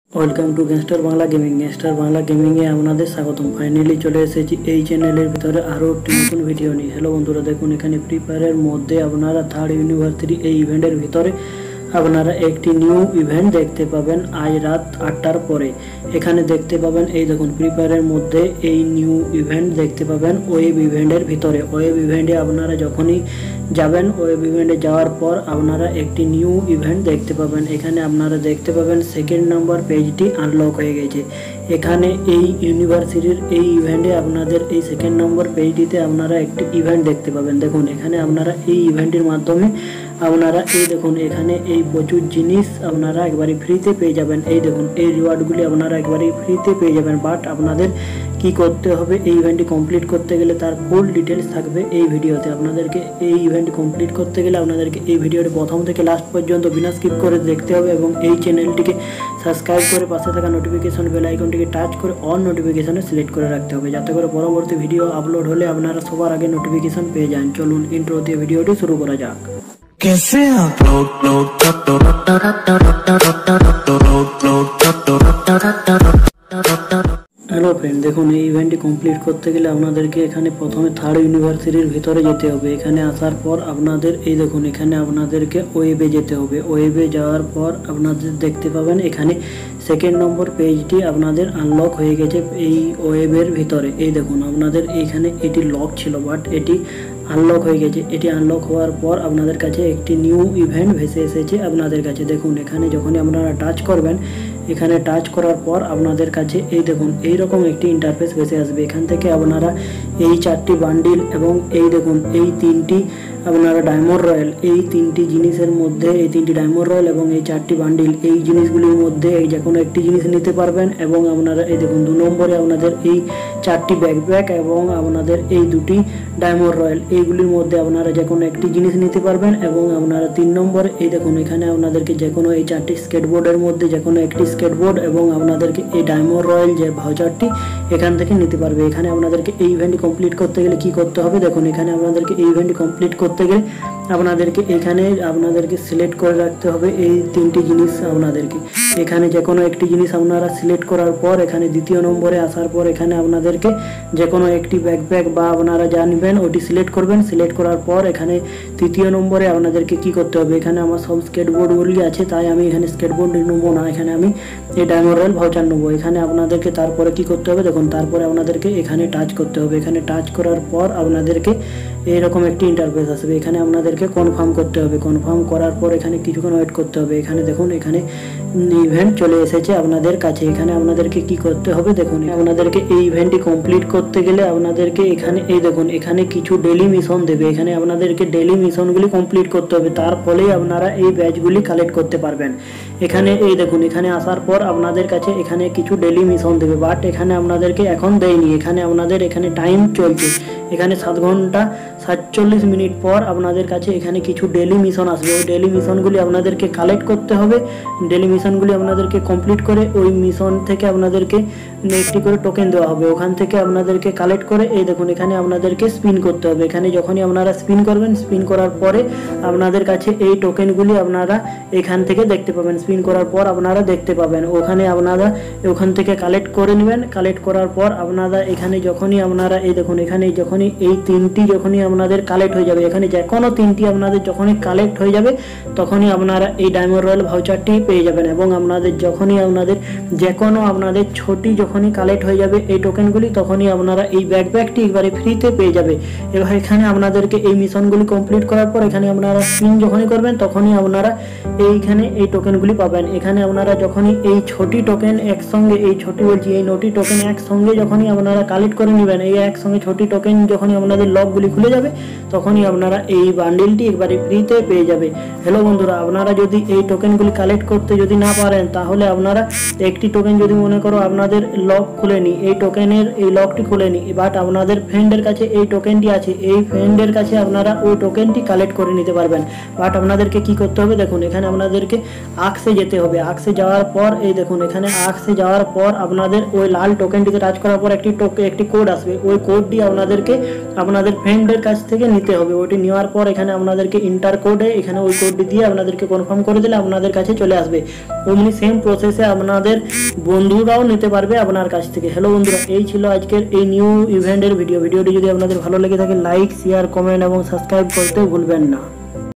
Welcome to Gangster Bangla Gaming. Gangster Bangla গেমিংয়ে আপনাদের স্বাগতম। ফাইনালি চলে এসেছি এই চ্যানেলের ভিতরে আরও একটি নতুন ভিডিও নিয়ে। হ্যালো বন্ধুরা, দেখুন এখানে ফ্রি ফায়ারের মধ্যে আপনারা থার্ড ইউনিভার্সিটি এই ইভেন্টের ভিতরে আপনারা একটি নিউ ইভেন্ট দেখতে পাবেন আজ রাত 8টার পরে। এখানে দেখতে পাবেন, এই দেখুন ফ্রি ফায়ারের মধ্যে এই নিউ ইভেন্ট দেখতে পাবেন ওয়েব ইভেন্টের ভিতরে। ওয়েব ইভেন্টে আপনারা যখনই যাবেন, ওয়েব ইভেন্টে যাওয়ার পর আপনারা একটি নিউ ইভেন্ট দেখতে পাবেন। এখানে আপনারা দেখতে পাবেন সেকেন্ড নাম্বার পেজটি আনলক হয়ে গেছে। এখানে এই ইউনিভার্সিটির এই ইভেন্টে আপনাদের এই সেকেন্ড নম্বর পেজটিতে আপনারা একটি ইভেন্ট দেখতে পাবেন। দেখুন এখানে আপনারা এই ইভেন্টের মাধ্যমে আপনারা এই দেখুন এখানে এই প্রচুর জিনিস আপনারা একবারে ফ্রিতে পেয়ে যাবেন। এই দেখুন এই রিওয়ার্ডগুলি আপনারা একবারে ফ্রিতে পেয়ে যাবেন। বাট আপনাদের কি করতে হবে, এই ইভেন্টটি কমপ্লিট করতে গেলে তার ফুল ডিটেলস থাকবে এই ভিডিওতে। আপনাদেরকে এই ইভেন্ট কমপ্লিট করতে গেলে আপনাদেরকে এই ভিডিওটি প্রথম থেকে লাস্ট পর্যন্ত বিনা স্কিপ করে দেখতে হবে এবং এই চ্যানেলটিকে সাবস্ক্রাইব করে পাশে থাকা নোটিফিকেশন বেল আইকনটিকে টাচ করে অল নোটিফিকেশনে সিলেক্ট করে রাখতে হবে, যাতে করে পরবর্তী ভিডিও আপলোড হলে আপনারা সবার আগে নোটিফিকেশন পেয়ে যান। চলুন ইন্ট্রো দিয়ে ভিডিওটি শুরু করা যাক। कैसे হ্যালো ফ্রেন্ড, দেখুন এই ইভেন্টটি কমপ্লিট করতে গেলে আপনাদেরকে এখানে প্রথমে থার্ড ইউনিভার্সিটির ভিতরে যেতে হবে। এখানে আসার পর আপনাদের এই দেখুন এখানে আপনাদেরকে ওয়েবে যেতে হবে। ওয়েবে যাওয়ার পর আপনাদের দেখতে পাবেন এখানে সেকেন্ড নম্বর পেজটি আপনাদের আনলক হয়ে গেছে এই ওয়েবের ভিতরে। এই দেখুন আপনাদের এইখানে এটি লক ছিল, বাট এটি আনলক হয়ে গেছে। এটি আনলক হওয়ার পর আপনাদের কাছে একটি নিউ ইভেন্ট ভেসে এসেছে আপনাদের কাছে। দেখুন এখানে যখনই আপনারা টাচ করবেন, এখানে টাচ করার পর আপনাদের কাছে এই দেখুন এইরকম একটি ইন্টারফেস ভেসে আসবে। এখান থেকে আপনারা এই 4টি বান্ডিল এবং এই দেখুন এই 3টি আপনারা ডায়মন্ড রয়্যাল, এই 3টি জিনিসের মধ্যে এই 3টি ডায়মন্ড রয়্যাল এবং এই 4টি বান্ডিল, এই জিনিসগুলির মধ্যে এই যে কোনো একটি জিনিস নিতে পারবেন। এবং আপনারা এই দেখুন 2 নম্বরে আপনাদের এই 4টি ব্যাকপ্যাক এবং আপনাদের এই 2টি ডায়মন্ড রয়্যাল, এইগুলির মধ্যে আপনারা যে কোনো একটি জিনিস নিতে পারবেন। এবং আপনারা 3 নম্বরে এই দেখুন এখানে আপনাদেরকে যে কোনো এই 4টি স্কেটবোর্ডের মধ্যে যে কোনো একটি স্কেটবোর্ড এবং আপনাদেরকে এই ডায়মন্ড রয়্যাল যে ভাউচারটি এখান থেকে নিতে পারবে। এখানে আপনাদেরকে এই ইভেন্টটি কমপ্লিট করতে গেলে কি করতে হবে, দেখুন এখানে আপনাদেরকে এই ইভেন্টটি কমপ্লিট করতে গেলে আপনাদেরকে এখানে আপনাদেরকে সিলেক্ট করে রাখতে হবে এই 3টি জিনিস। আপনাদেরকে এখানে যে কোনো একটি জিনিস আপনারা সিলেক্ট করার পর এখানে দ্বিতীয় নম্বরে আসার পর এখানে আপনাদেরকে যে কোনো একটি ব্যাকপ্যাক বা আপনারা যা নেবেন ওটি সিলেক্ট করবেন। সিলেক্ট করার পর এখানে তৃতীয় নম্বরে আপনাদেরকে কি করতে হবে, এখানে আমার সব স্কেটবোর্ডগুলি আছে তাই আমি এখানে স্কেটবোর্ড নেবো না, এখানে আমি এই ডায়মন্ড রয়্যাল ভাউচার নেবো। এখানে আপনাদেরকে তারপরে কি করতে হবে, দেখুন তারপরে আপনাদেরকে এখানে টাচ করতে হবে। এখানে টাচ করার পর আপনাদেরকে এইরকম একটি ইন্টারফেস আসবে। এখানে আপনাদেরকে কনফার্ম করতে হবে। কনফার্ম করার পর এখানে কিছুক্ষণ ওয়েট করতে হবে। এখানে দেখুন এখানে ইভেন্ট চলে এসেছে আপনাদের কাছে। এখানে আপনাদেরকে কি করতে হবে, দেখুন আপনাদেরকে এই ইভেন্টটি কমপ্লিট করতে গেলে আপনাদেরকে এখানে এই দেখুন এখানে কিছু ডেলি মিশন দেবে। এখানে আপনাদেরকে ডেলি মিশনগুলি কমপ্লিট করতে হবে, তার ফলেই আপনারা এই ব্যাচগুলি কালেক্ট করতে পারবেন। এখানে এই দেখুন এখানে আসার পর আপনাদের কাছে এখানে কিছু ডেলি মিশন দেবে, বাট এখানে আপনাদেরকে এখন দেয়নি। এখানে আপনাদের এখানে টাইম চলছে, এখানে 7 ঘন্টা 47 মিনিট পর আপনাদের কাছে এখানে কিছু ডেলি মিশন আসবে। ওই ডেলি মিশনগুলি আপনাদেরকে কালেক্ট করতে হবে। ডেলি মিশনগুলি আপনাদেরকে কমপ্লিট করে ওই মিশন থেকে আপনাদেরকে একটি করে টোকেন দেওয়া হবে। ওখান থেকে আপনাদেরকে কালেক্ট করে এই দেখুন এখানে আপনাদেরকে স্পিন করতে হবে। এখানে যখনই আপনারা স্পিন করবেন, স্পিন করার পরে আপনাদের কাছে এই টোকেনগুলি আপনারা এখান থেকে দেখতে পাবেন। স্পিন করার পর আপনারা দেখতে পাবেন, ওখানে আপনারা ওখান থেকে কালেক্ট করে নেবেন। কালেক্ট করার পর আপনারা এখানে যখনই আপনারা এই দেখুন এখানে যখনই এই 3টি যখনই আপনাদের কালেক্ট হয়ে যাবে, এখানে যে কোনো 3টি আপনাদের যখনই কালেক্ট হয়ে যাবে তখনই আপনারা এই ডায়মন্ড রয়্যাল ভাউচারটি পেয়ে যাবেন। এবং আপনাদের যখনই আপনাদের যে কোনো আপনাদের ছোটি যখনই কালেক্ট হয়ে যাবে এই টোকেনগুলি, তখনই আপনারা এই ব্যাকপ্যাকটি একবারে ফ্রিতে পেয়ে যাবে। এবার এখানে আপনাদেরকে এই মিশনগুলি কমপ্লিট করার পর এখানে আপনারা স্পিন যখনই করবেন তখনই আপনারা এইখানে এই টোকেনগুলি পাবেন। এখানে আপনারা যখনই এই ছোটি টোকেন একসঙ্গে এই ছোটি বলছি এই নোটি টোকেন একসঙ্গে যখনই আপনারা কালেক্ট করে নেবেন, এই একসঙ্গে ছোটি টোকেন যখনই আপনাদের লকগুলি খুলে যাবে তখনই আপনারা এই বান্ডিলটি একবারে ফ্রিতে পেয়ে যাবে। হ্যালো বন্ধুরা, আপনারা যদি এই টোকেনগুলি কালেক্ট করতে যদি না পারেন তাহলে আপনারা একটি টোকেন যদি মনে করো আপনাদের লক খুলেনি, এই টোকেনের এই লকটি খুলেনি, বাট আপনাদের ফ্রেন্ডের কাছে এই টোকেনটি আছে, এই ফ্রেন্ডের কাছে আপনারা ওই টোকেনটি কালেক্ট করে নিতে পারবেন। বাট আপনাদেরকে কি করতে হবে দেখুন, এখানে আপনাদেরকে আক্সে যেতে হবে। আক্সে যাওয়ার পর এই দেখুন এখানে আক্সে যাওয়ার পর আপনাদের ওই লাল টোকেনটিতে টাচ করার পর একটি কোড আসবে, ওই কোডটি আপনাদেরকে আপনাদের ফ্রেন্ডের কাছ থেকে নিতে হবে। ওইটি নেওয়ার পর এখানে আপনাদেরকে ইন্টার কোডে এখানে ওই কোডটি দিয়ে আপনাদেরকে কনফার্ম করে দিলে আপনাদের কাছে চলে আসবে। অমনি সেম প্রসেসে আপনাদের বন্ধুরাও নিতে পারবে আপনার কাছ থেকে। হ্যালো বন্ধুরা, এই ছিল আজকের এই নিউ ইভেন্টের ভিডিওটি যদি আপনাদের ভালো লেগে থাকে লাইক, শেয়ার, কমেন্ট এবং সাবস্ক্রাইব করতে ভুলবেন না।